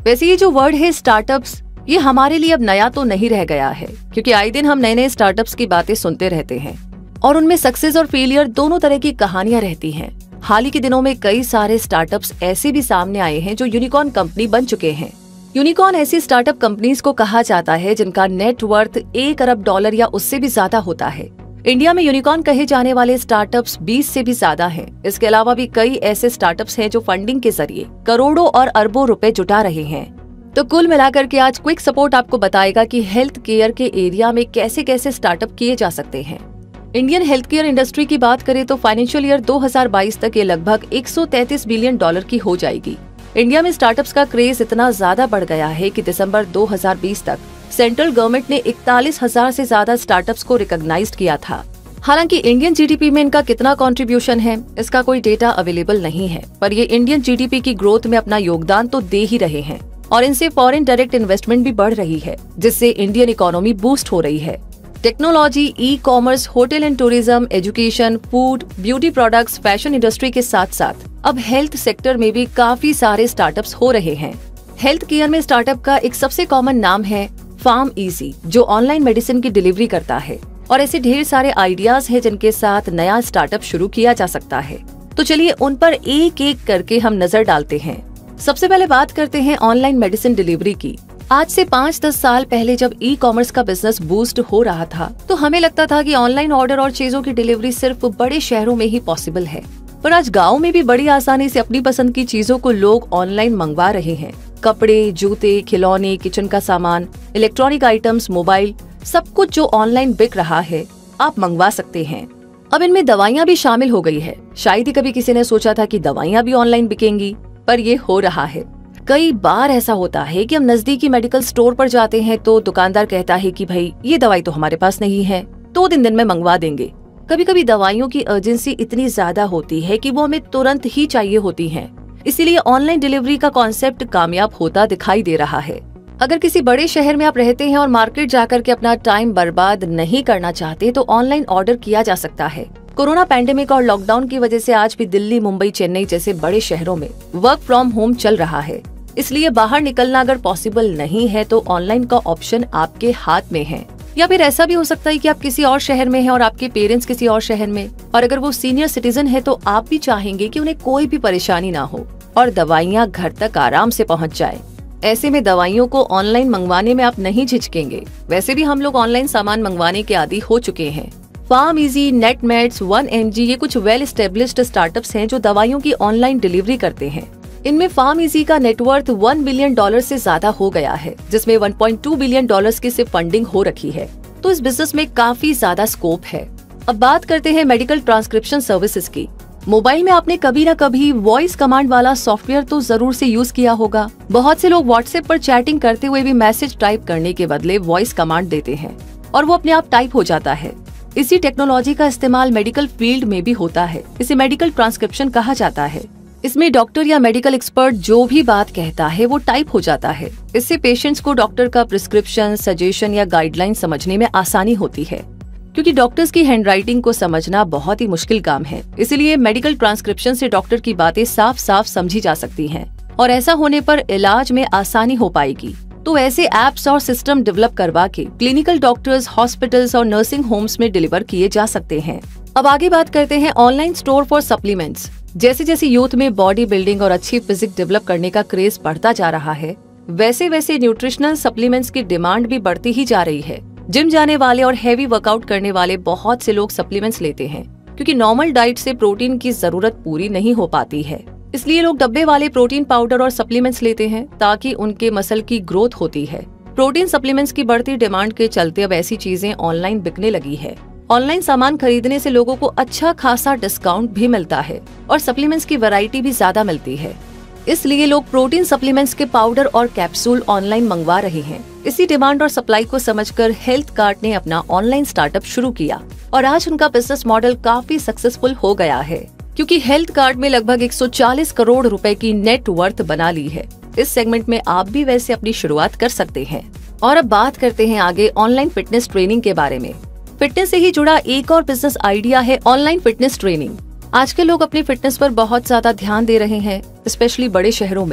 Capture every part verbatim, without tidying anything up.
वैसे ये जो वर्ड है स्टार्टअप्स, ये हमारे लिए अब नया तो नहीं रह गया है, क्योंकि आए दिन हम नए नए स्टार्टअप्स की बातें सुनते रहते हैं और उनमें सक्सेस और फेलियर दोनों तरह की कहानियां रहती हैं। हाल ही के दिनों में कई सारे स्टार्टअप्स ऐसे भी सामने आए हैं जो यूनिकॉर्न कंपनी बन चुके हैं। यूनिकॉर्न ऐसी स्टार्टअप कंपनीज को कहा जाता है जिनका नेट वर्थ एक अरब डॉलर या उससे भी ज्यादा होता है। इंडिया में यूनिकॉर्न कहे जाने वाले स्टार्टअप्स बीस से भी ज्यादा हैं। इसके अलावा भी कई ऐसे स्टार्टअप्स हैं जो फंडिंग के जरिए करोड़ों और अरबों रुपए जुटा रहे हैं। तो कुल मिलाकर के आज क्विक सपोर्ट आपको बताएगा कि हेल्थ केयर के एरिया में कैसे कैसे स्टार्टअप किए जा सकते हैं। इंडियन हेल्थ केयर इंडस्ट्री की बात करें तो फाइनेंशियल ईयर दो हज़ार बाईस तक ये लगभग एक सौ तैंतीस बिलियन डॉलर की हो जाएगी। इंडिया में स्टार्टअप्स का क्रेज इतना ज्यादा बढ़ गया है कि दिसंबर दो हज़ार बीस तक सेंट्रल गवर्नमेंट ने इकतालीस हजार से ज्यादा स्टार्टअप्स को रिकॉग्नाइज्ड किया था। हालांकि इंडियन जीडीपी में इनका कितना कंट्रीब्यूशन है, इसका कोई डेटा अवेलेबल नहीं है, पर ये इंडियन जीडीपी की ग्रोथ में अपना योगदान तो दे ही रहे हैं और इनसे फॉरेन डायरेक्ट इन्वेस्टमेंट भी बढ़ रही है, जिससे इंडियन इकोनॉमी बूस्ट हो रही है। Technology, e commerce, hotel and tourism, education, food, beauty products, fashion industry के साथ साथ अब हेल्थ सेक्टर में भी काफी सारे स्टार्टअप्स हो रहे हैं। हेल्थ केयर में स्टार्टअप का एक सबसे कॉमन नाम है फार्मईजी, जो ऑनलाइन मेडिसिन की डिलीवरी करता है और ऐसे ढेर सारे आइडियाज हैं जिनके साथ नया स्टार्टअप शुरू किया जा सकता है। तो चलिए उन पर एक एक करके हम नजर डालते हैं। सबसे पहले बात करते हैं ऑनलाइन मेडिसिन डिलीवरी की। आज से पाँच दस साल पहले जब ई कॉमर्स का बिजनेस बूस्ट हो रहा था तो हमें लगता था कि ऑनलाइन ऑर्डर और चीजों की डिलीवरी सिर्फ बड़े शहरों में ही पॉसिबल है, पर आज गाँव में भी बड़ी आसानी से अपनी पसंद की चीजों को लोग ऑनलाइन मंगवा रहे हैं। कपड़े, जूते, खिलौने, किचन का सामान, इलेक्ट्रॉनिक आइटम्स, मोबाइल, सब कुछ जो ऑनलाइन बिक रहा है आप मंगवा सकते हैं। अब इनमें दवाइयाँ भी शामिल हो गई है। शायद ही कभी किसी ने सोचा था कि दवाइयाँ भी ऑनलाइन बिकेंगी, पर ये हो रहा है। कई बार ऐसा होता है कि हम नजदीकी मेडिकल स्टोर पर जाते हैं तो दुकानदार कहता है कि भाई ये दवाई तो हमारे पास नहीं है, दो दिन दिन में मंगवा देंगे। कभी कभी दवाइयों की अर्जेंसी इतनी ज्यादा होती है कि वो हमें तुरंत ही चाहिए होती हैं। इसीलिए ऑनलाइन डिलीवरी का कॉन्सेप्ट कामयाब होता दिखाई दे रहा है। अगर किसी बड़े शहर में आप रहते हैं और मार्केट जाकर के अपना टाइम बर्बाद नहीं करना चाहते तो ऑनलाइन ऑर्डर किया जा सकता है। कोरोना पैंडेमिक और लॉकडाउन की वजह से आज भी दिल्ली, मुंबई, चेन्नई जैसे बड़े शहरों में वर्क फ्रॉम होम चल रहा है। इसलिए बाहर निकलना अगर पॉसिबल नहीं है तो ऑनलाइन का ऑप्शन आपके हाथ में है। या फिर ऐसा भी हो सकता है कि आप किसी और शहर में हैं और आपके पेरेंट्स किसी और शहर में, और अगर वो सीनियर सिटीजन है तो आप भी चाहेंगे कि उन्हें कोई भी परेशानी ना हो और दवाइयाँ घर तक आराम से पहुँच जाए। ऐसे में दवाइयों को ऑनलाइन मंगवाने में आप नहीं झिझकेंगे। वैसे भी हम लोग ऑनलाइन सामान मंगवाने के आदी हो चुके हैं। PharmEasy, Netmeds, one M G ये कुछ वेल एस्टेब्लिश्ड स्टार्टअप्स हैं जो दवाइयों की ऑनलाइन डिलीवरी करते हैं। इनमें फार्मईजी का नेटवर्थ वन बिलियन डॉलर से ज्यादा हो गया है, जिसमें one point two billion dollars की सिर्फ फंडिंग हो रखी है। तो इस बिजनेस में काफी ज्यादा स्कोप है। अब बात करते हैं मेडिकल ट्रांसक्रिप्शन सर्विसेज की। मोबाइल में आपने कभी न कभी वॉइस कमांड वाला सॉफ्टवेयर तो जरूर से यूज किया होगा। बहुत से लोग व्हाट्सएप पर चैटिंग करते हुए भी मैसेज टाइप करने के बदले वॉइस कमांड देते हैं और वो अपने आप टाइप हो जाता है। इसी टेक्नोलॉजी का इस्तेमाल मेडिकल फील्ड में भी होता है। इसे मेडिकल ट्रांसक्रिप्शन कहा जाता है। इसमें डॉक्टर या मेडिकल एक्सपर्ट जो भी बात कहता है वो टाइप हो जाता है। इससे पेशेंट्स को डॉक्टर का प्रिस्क्रिप्शन, सजेशन या गाइडलाइन समझने में आसानी होती है, क्योंकि डॉक्टर्स की हैंडराइटिंग को समझना बहुत ही मुश्किल काम है। इसलिए मेडिकल ट्रांसक्रिप्शन से डॉक्टर की बातें साफ साफ समझी जा सकती हैं और ऐसा होने पर इलाज में आसानी हो पाएगी। तो ऐसे एप्स और सिस्टम डेवलप करवा के क्लिनिकल डॉक्टर्स, हॉस्पिटल्स और नर्सिंग होम्स में डिलीवर किए जा सकते हैं। अब आगे बात करते हैं ऑनलाइन स्टोर फॉर सप्लीमेंट्स। जैसे जैसे यूथ में बॉडी बिल्डिंग और अच्छी फिजिक डेवलप करने का क्रेज बढ़ता जा रहा है, वैसे वैसे न्यूट्रिशनल सप्लीमेंट्स की डिमांड भी बढ़ती ही जा रही है। जिम जाने वाले और हैवी वर्कआउट करने वाले बहुत से लोग सप्लीमेंट्स लेते हैं, क्योंकि नॉर्मल डाइट से प्रोटीन की जरूरत पूरी नहीं हो पाती है। इसलिए लोग डब्बे वाले प्रोटीन पाउडर और सप्लीमेंट्स लेते हैं ताकि उनके मसल की ग्रोथ होती है। प्रोटीन सप्लीमेंट्स की बढ़ती डिमांड के चलते अब ऐसी चीजें ऑनलाइन बिकने लगी है। ऑनलाइन सामान खरीदने से लोगों को अच्छा खासा डिस्काउंट भी मिलता है और सप्लीमेंट्स की वैरायटी भी ज्यादा मिलती है। इसलिए लोग प्रोटीन सप्लीमेंट्स के पाउडर और कैप्सूल ऑनलाइन मंगवा रहे हैं। इसी डिमांड और सप्लाई को समझकर हेल्थ कार्ट ने अपना ऑनलाइन स्टार्टअप शुरू किया और आज उनका बिजनेस मॉडल काफी सक्सेसफुल हो गया है, क्योंकि हेल्थ कार्ट में लगभग एक सौ चालीस करोड़ रुपए की नेट वर्थ बना ली है। इस सेगमेंट में आप भी वैसे अपनी शुरुआत कर सकते हैं। और अब बात करते हैं आगे ऑनलाइन फिटनेस ट्रेनिंग के बारे में। फिटनेस से ही जुड़ा एक और बिजनेस आइडिया है ऑनलाइन फिटनेस ट्रेनिंग। आज के लोग अपनी फिटनेस पर बहुत ज्यादा ध्यान दे रहे हैं, स्पेशली बड़े शहरों में।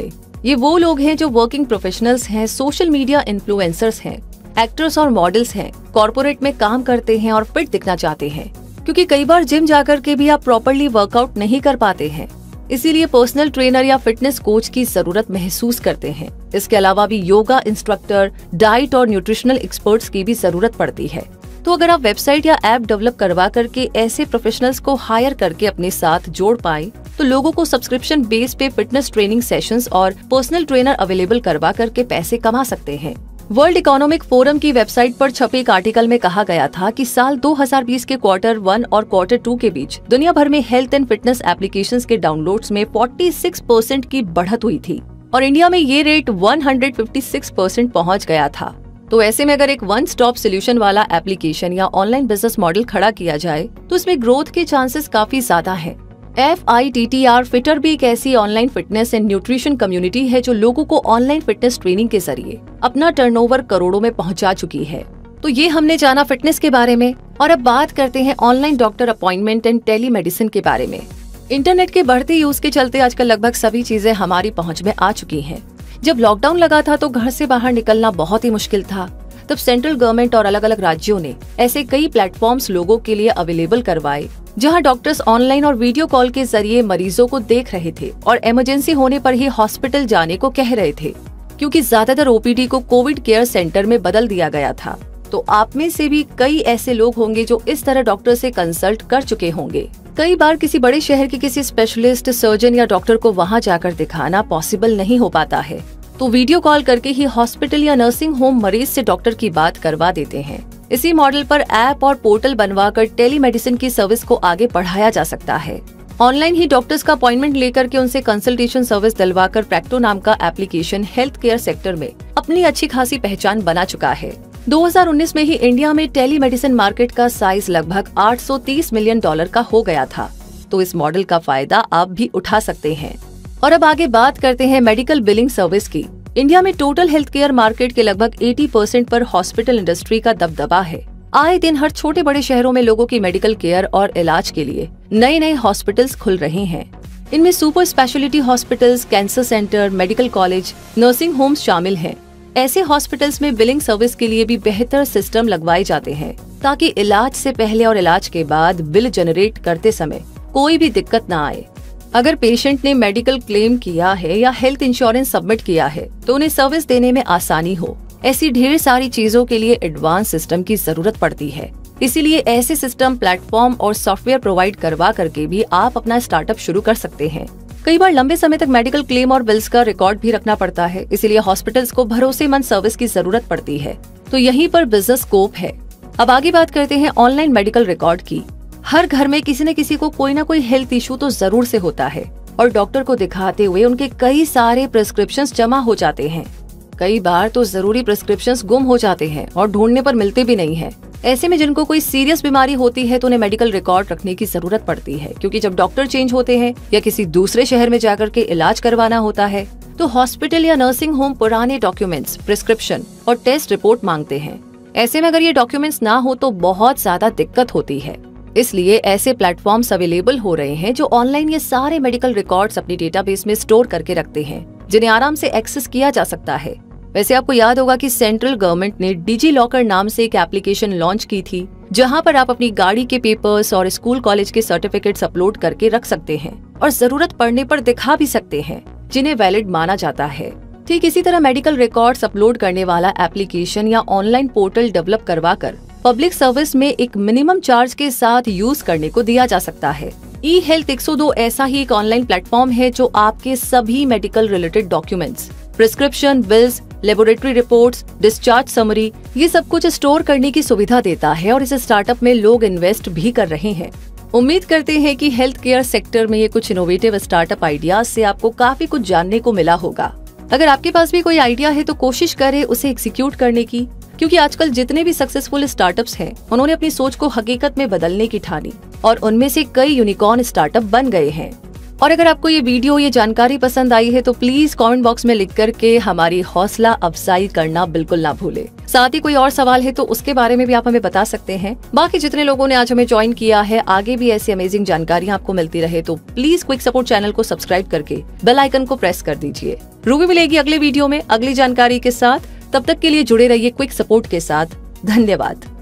ये वो लोग हैं जो वर्किंग प्रोफेशनल्स हैं, सोशल मीडिया इन्फ्लुएंसर्स हैं, एक्टर्स और मॉडल्स हैं, कॉर्पोरेट में काम करते हैं और फिट दिखना चाहते हैं, क्योंकि कई बार जिम जाकर के भी आप प्रॉपर्ली वर्कआउट नहीं कर पाते हैं, इसीलिए पर्सनल ट्रेनर या फिटनेस कोच की जरूरत महसूस करते हैं। इसके अलावा भी योगा इंस्ट्रक्टर, डाइट और न्यूट्रिशनल एक्सपर्ट्स की भी जरूरत पड़ती है। तो अगर आप वेबसाइट या ऐप डेवलप करवा करके ऐसे प्रोफेशनल्स को हायर करके अपने साथ जोड़ पाए तो लोगों को सब्सक्रिप्शन बेस पे फिटनेस ट्रेनिंग सेशंस और पर्सनल ट्रेनर अवेलेबल करवा करके पैसे कमा सकते हैं। वर्ल्ड इकोनॉमिक फोरम की वेबसाइट पर छपे एक आर्टिकल में कहा गया था कि साल दो हज़ार बीस के क्वार्टर वन और क्वार्टर टू के बीच दुनिया भर में हेल्थ एंड फिटनेस एप्लीकेशंस के डाउनलोड्स में छियालीस परसेंट की बढ़त हुई थी और इंडिया में ये रेट एक सौ छप्पन परसेंट पहुंच गया था। तो ऐसे में अगर एक वन स्टॉप सोल्यूशन वाला एप्लीकेशन या ऑनलाइन बिजनेस मॉडल खड़ा किया जाए तो इसमें ग्रोथ के चांसेस काफी ज्यादा है। F I T T R Fittr भी एक ऐसी online fitness and nutrition community है जो लोगों को ऑनलाइन फिटनेस ट्रेनिंग के जरिए अपना टर्नओवर करोड़ों में पहुंचा चुकी है। तो ये हमने जाना फिटनेस के बारे में, और अब बात करते हैं online doctor appointment and telemedicine के बारे में। इंटरनेट के बढ़ते यूज के चलते आजकल लगभग सभी चीजें हमारी पहुँच में आ चुकी है। जब लॉकडाउन लगा था तो घर से बाहर निकलना बहुत ही मुश्किल था। तब सेंट्रल गवर्नमेंट और अलग अलग राज्यों ने ऐसे कई प्लेटफॉर्म्स लोगों के लिए अवेलेबल करवाए जहां डॉक्टर्स ऑनलाइन और वीडियो कॉल के जरिए मरीजों को देख रहे थे और इमरजेंसी होने पर ही हॉस्पिटल जाने को कह रहे थे, क्योंकि ज्यादातर ओ पी डी को कोविड केयर सेंटर में बदल दिया गया था। तो आप में से भी कई ऐसे लोग होंगे जो इस तरह डॉक्टर से कंसल्ट कर चुके होंगे। कई बार किसी बड़े शहर के किसी स्पेशलिस्ट सर्जन या डॉक्टर को वहां जाकर दिखाना पॉसिबल नहीं हो पाता है, तो वीडियो कॉल करके ही हॉस्पिटल या नर्सिंग होम मरीज से डॉक्टर की बात करवा देते हैं। इसी मॉडल पर ऐप और पोर्टल बनवाकर टेलीमेडिसिन की सर्विस को आगे बढ़ाया जा सकता है। ऑनलाइन ही डॉक्टर्स का अपॉइंटमेंट लेकर के उनसे कंसल्टेशन सर्विस दिलवाकर प्रैक्टो नाम का एप्लीकेशन हेल्थ केयर सेक्टर में अपनी अच्छी खासी पहचान बना चुका है। दो हज़ार उन्नीस में ही इंडिया में टेलीमेडिसिन मार्केट का साइज लगभग आठ सौ तीस मिलियन डॉलर का हो गया था। तो इस मॉडल का फायदा आप भी उठा सकते हैं। और अब आगे बात करते हैं मेडिकल बिलिंग सर्विस की। इंडिया में टोटल हेल्थ केयर मार्केट के लगभग अस्सी परसेंट पर हॉस्पिटल इंडस्ट्री का दबदबा है। आए दिन हर छोटे बड़े शहरों में लोगों की मेडिकल केयर और इलाज के लिए नए नए हॉस्पिटल्स खुल रहे हैं। इनमें super speciality hospitals, cancer centre, medical college, nursing homes शामिल हैं। ऐसे हॉस्पिटल्स में बिलिंग सर्विस के लिए भी बेहतर सिस्टम लगवाए जाते हैं ताकि इलाज से पहले और इलाज के बाद बिल जनरेट करते समय कोई भी दिक्कत न आए। अगर पेशेंट ने मेडिकल क्लेम किया है या हेल्थ इंश्योरेंस सबमिट किया है तो उन्हें सर्विस देने में आसानी हो, ऐसी ढेर सारी चीजों के लिए एडवांस सिस्टम की जरूरत पड़ती है। इसीलिए ऐसे सिस्टम, प्लेटफॉर्म और सॉफ्टवेयर प्रोवाइड करवा करके भी आप अपना स्टार्टअप शुरू कर सकते हैं। कई बार लंबे समय तक मेडिकल क्लेम और बिल्स का रिकॉर्ड भी रखना पड़ता है, इसीलिए हॉस्पिटल्स को भरोसेमंद सर्विस की जरूरत पड़ती है। तो यहीं पर बिजनेस स्कोप है। अब आगे बात करते हैं ऑनलाइन मेडिकल रिकॉर्ड की। हर घर में किसी न किसी को कोई ना कोई हेल्थ इशू तो जरूर से होता है और डॉक्टर को दिखाते हुए उनके कई सारे प्रिस्क्रिप्शंस जमा हो जाते हैं। कई बार तो जरूरी प्रिस्क्रिप्शंस गुम हो जाते हैं और ढूंढने पर मिलते भी नहीं हैं। ऐसे में जिनको कोई सीरियस बीमारी होती है तो उन्हें मेडिकल रिकॉर्ड रखने की जरूरत पड़ती है, क्योंकि जब डॉक्टर चेंज होते हैं या किसी दूसरे शहर में जाकर के इलाज करवाना होता है तो हॉस्पिटल या नर्सिंग होम पुराने डॉक्यूमेंट्स, प्रिस्क्रिप्शन और टेस्ट रिपोर्ट मांगते हैं। ऐसे में अगर ये डॉक्यूमेंट्स ना हो तो बहुत ज्यादा दिक्कत होती है। इसलिए ऐसे प्लेटफॉर्म्स अवेलेबल हो रहे हैं जो ऑनलाइन ये सारे मेडिकल रिकॉर्ड्स अपनी डेटाबेस में स्टोर करके रखते हैं, जिन्हें आराम से एक्सेस किया जा सकता है। वैसे आपको याद होगा कि सेंट्रल गवर्नमेंट ने डिजी लॉकर नाम से एक एप्लीकेशन लॉन्च की थी, जहां पर आप अपनी गाड़ी के पेपर्स और स्कूल कॉलेज के सर्टिफिकेट्स अपलोड करके रख सकते हैं और जरूरत पड़ने पर दिखा भी सकते हैं, जिन्हें वैलिड माना जाता है। ठीक इसी तरह मेडिकल रिकॉर्ड्स अपलोड करने वाला एप्लीकेशन या ऑनलाइन पोर्टल डेवलप करवा कर पब्लिक सर्विस में एक मिनिमम चार्ज के साथ यूज करने को दिया जा सकता है। ई हेल्थ एक सौ दो ऐसा ही एक ऑनलाइन प्लेटफॉर्म है जो आपके सभी medical related documents, prescription, bills, laboratory reports, discharge summary, ये सब कुछ स्टोर करने की सुविधा देता है और इस स्टार्टअप में लोग इन्वेस्ट भी कर रहे हैं। उम्मीद करते हैं कि हेल्थ केयर सेक्टर में ये कुछ इनोवेटिव स्टार्टअप आइडियाज से आपको काफी कुछ जानने को मिला होगा। अगर आपके पास भी कोई आइडिया है तो कोशिश करें उसे एग्जीक्यूट करने की, क्योंकि आजकल जितने भी सक्सेसफुल स्टार्टअप्स हैं, उन्होंने अपनी सोच को हकीकत में बदलने की ठानी और उनमें से कई यूनिकॉर्न स्टार्टअप बन गए हैं। और अगर आपको ये वीडियो ये जानकारी पसंद आई है तो प्लीज कमेंट बॉक्स में लिख करके हमारी हौसला अफजाई करना बिल्कुल ना भूले। साथ ही कोई और सवाल है तो उसके बारे में भी आप हमें बता सकते हैं। बाकी जितने लोगों ने आज हमें ज्वाइन किया है, आगे भी ऐसी अमेजिंग जानकारी आपको मिलती रहे तो प्लीज क्विक सपोर्ट चैनल को सब्सक्राइब करके बेल आइकन को प्रेस कर दीजिए। रूबी मिलेगी अगले वीडियो में अगली जानकारी के साथ। तब तक के लिए जुड़े रहिए क्विक सपोर्ट के साथ। धन्यवाद।